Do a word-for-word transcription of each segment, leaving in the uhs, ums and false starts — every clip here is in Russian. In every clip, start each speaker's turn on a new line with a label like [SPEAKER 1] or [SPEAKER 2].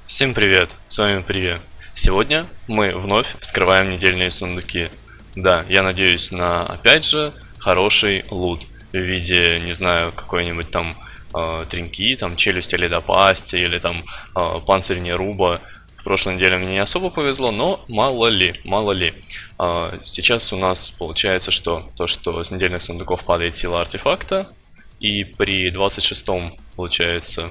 [SPEAKER 1] Всем привет, с вами Привет. Сегодня мы вновь вскрываем недельные сундуки. Да, я надеюсь на, опять же, хороший лут в виде, не знаю, какой-нибудь там э, тринки, там челюсти ледопасти или там э, панцирь неруба. В прошлой неделе мне не особо повезло, но мало ли, мало ли. Э, сейчас у нас получается, что то, что с недельных сундуков падает сила артефакта, и при двадцать шестом получается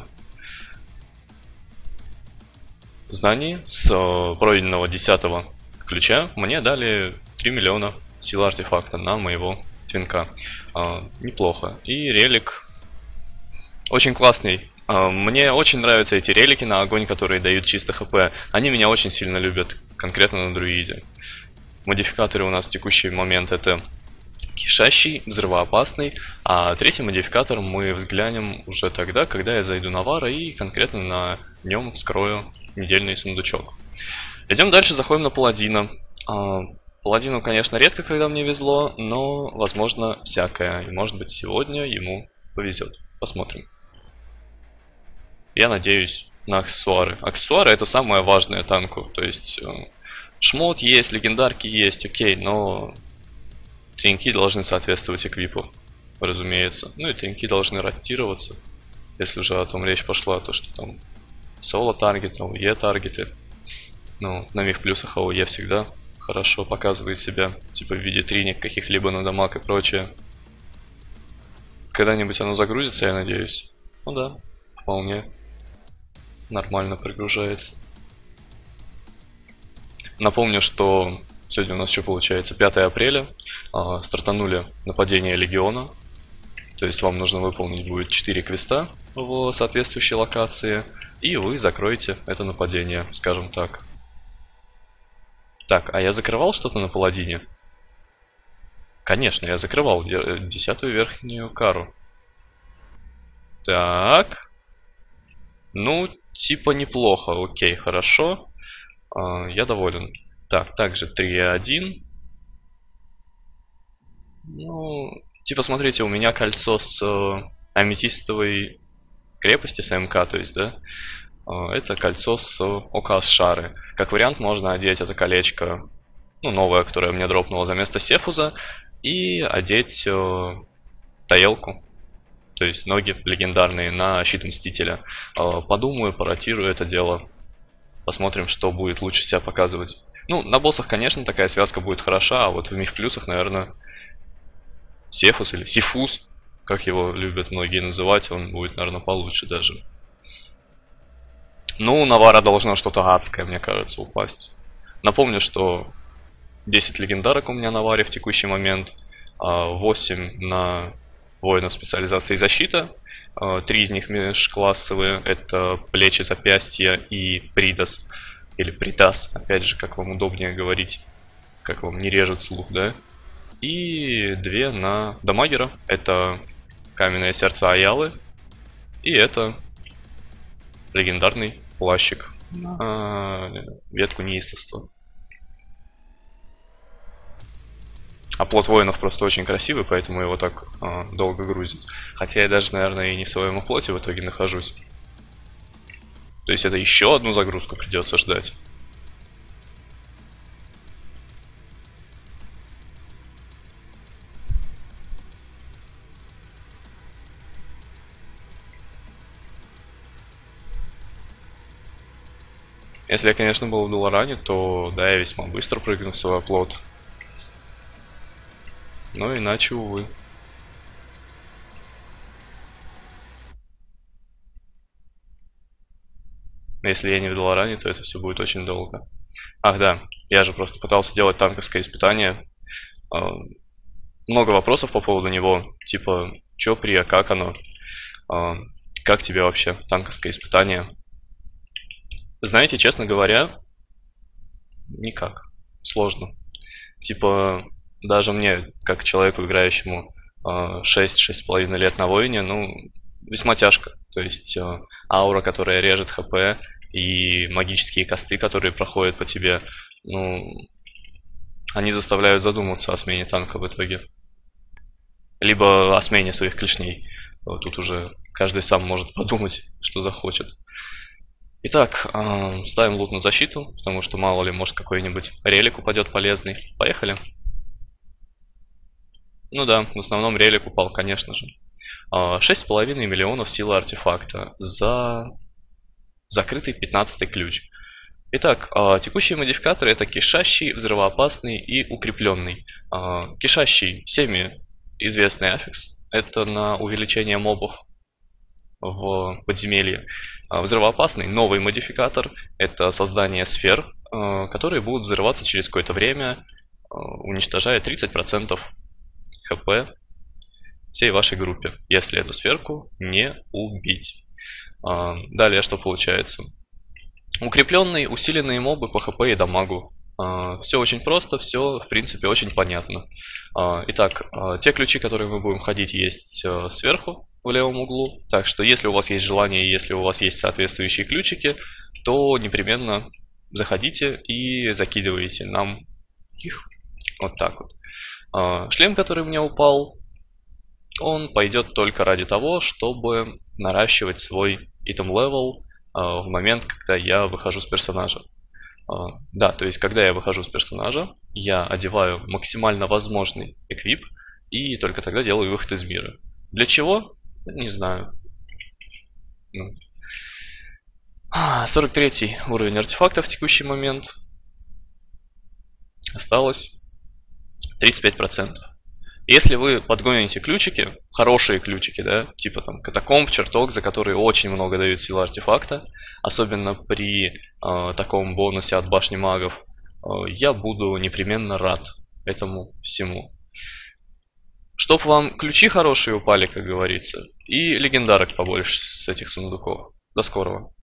[SPEAKER 1] знаний с пройденного десятого ключа мне дали три миллиона силы артефакта на моего твинка. А, неплохо. И релик очень классный. А, мне очень нравятся эти релики на огонь, которые дают чисто хп. Они меня очень сильно любят, конкретно на друиде. Модификаторы у нас в текущий момент это кишащий, взрывоопасный, а третий модификатор мы взглянем уже тогда, когда я зайду на вара и конкретно на нем вскрою недельный сундучок. Идем дальше, заходим на паладина. А, паладину, конечно, редко, когда мне везло, но, возможно, всякое. И, может быть, сегодня ему повезет. Посмотрим. Я надеюсь на аксессуары. Аксессуары — это самое важное танку. То есть, шмот есть, легендарки есть, окей, но тринки должны соответствовать эквипу, разумеется. Ну и тринки должны ротироваться. Если уже о том речь пошла, то что там соло-таргет, АОЕ-таргеты. Ну, на миг плюсах АОЕ всегда хорошо показывает себя, типа в виде триник каких-либо на дамаг и прочее. Когда-нибудь оно загрузится, я надеюсь. Ну да, вполне нормально прогружается. Напомню, что сегодня у нас еще получается пятое апреля. А, стартанули нападение Легиона. То есть вам нужно выполнить будет четыре квеста в соответствующей локации. И вы закроете это нападение, скажем так. Так, а я закрывал что-то на паладине? Конечно, я закрывал десятую верхнюю кару. Так. Ну, типа неплохо. Окей, хорошо. А, я доволен. Так, также три один. Ну, типа, смотрите, у меня кольцо с аметистовой крепости, с МК, то есть, да, это кольцо с ОК с шары. Как вариант, можно одеть это колечко, ну, новое, которое мне дропнуло за место Сефуза, и одеть э, таелку, то есть ноги легендарные на щит Мстителя. Э, подумаю, поротирую это дело, посмотрим, что будет лучше себя показывать. Ну, на боссах, конечно, такая связка будет хороша, а вот в миф плюсах, наверное, Сефус или Сифус, как его любят многие называть, он будет, наверное, получше даже. Ну, на вара должно что-то адское, мне кажется, упасть. Напомню, что десять легендарок у меня на варе в текущий момент, восемь на воинов специализации защита, три из них межклассовые, это плечи, запястья и придас, или придас, опять же, как вам удобнее говорить, как вам не режет слух, да? И две на дамагера, это каменное сердце Аялы, и это легендарный плащик на ветку неистовства. А плот воинов просто очень красивый, поэтому его так э, долго грузит. Хотя я даже, наверное, и не в своем плоте в итоге нахожусь. То есть это еще одну загрузку придется ждать. Если я, конечно, был в Долоране, то да, я весьма быстро прыгну в свой оплот. Но иначе, увы. Если я не в Долоране, то это все будет очень долго. Ах да, я же просто пытался делать танковское испытание. Много вопросов по поводу него. Типа, чё при, как оно? Как тебе вообще танковское испытание? Знаете, честно говоря, никак. Сложно. Типа, даже мне, как человеку, играющему шесть-шесть с половиной лет на воине, ну, весьма тяжко. То есть, аура, которая режет хп, и магические косты, которые проходят по тебе, ну, они заставляют задуматься о смене танка в итоге. Либо о смене своих клешней. Тут уже каждый сам может подумать, что захочет. Итак, э, ставим лут на защиту, потому что мало ли, может какой-нибудь релик упадет полезный. Поехали. Ну да, в основном релик упал, конечно же. шесть с половиной миллионов силы артефакта за закрытый пятнадцатый ключ. Итак, текущие модификаторы это кишащий, взрывоопасный и укрепленный. Кишащий всеми известный аффикс. Это на увеличение мобов в подземелье. Взрывоопасный новый модификатор. Это создание сфер, которые будут взрываться через какое-то время, уничтожая тридцать процентов хп всей вашей группе, если эту сферку не убить. Далее что получается? Укрепленные, усиленные мобы по хп и дамагу. Все очень просто, все в принципе очень понятно. Итак, те ключи, которые мы будем ходить, есть сверху в левом углу. Так что если у вас есть желание, если у вас есть соответствующие ключики, то непременно заходите и закидываете нам их. Вот так вот. Шлем, который у меня упал, он пойдет только ради того, чтобы наращивать свой item level в момент, когда я выхожу с персонажа. Да, то есть, когда я выхожу с персонажа, я одеваю максимально возможный эквип и только тогда делаю выход из мира. Для чего? Не знаю. сорок третий уровень артефактов в текущий момент. Осталось тридцать пять процентов. Если вы подгоните ключики, хорошие ключики, да, типа там катакомб, чертог, за которые очень много дают силы артефакта, особенно при э, таком бонусе от башни магов, э, я буду непременно рад этому всему. Чтоб вам ключи хорошие упали, как говорится, и легендарок побольше с этих сундуков. До скорого.